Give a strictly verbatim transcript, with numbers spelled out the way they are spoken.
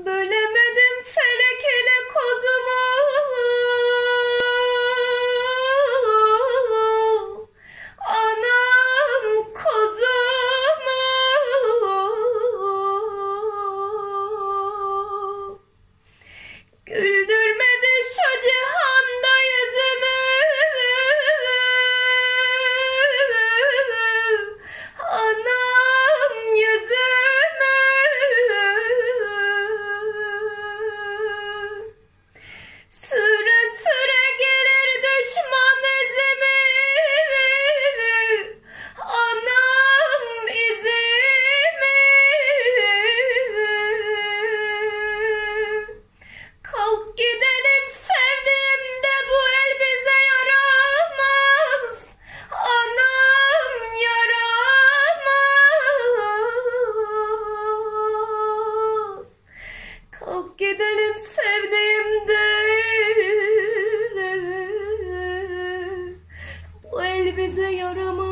Bölemedim felek ile kozumu, anam kozumu. Güldürmedi şu cihanda yüzümü, anam yüzümü. Süre süre gelir düşman izimi, anam izimi. Kalk gidelim sevdiğim de bu el bize yaramaz, anam yaramaz. Kalk gidelim sevdiğim de bu el bize yaramaz.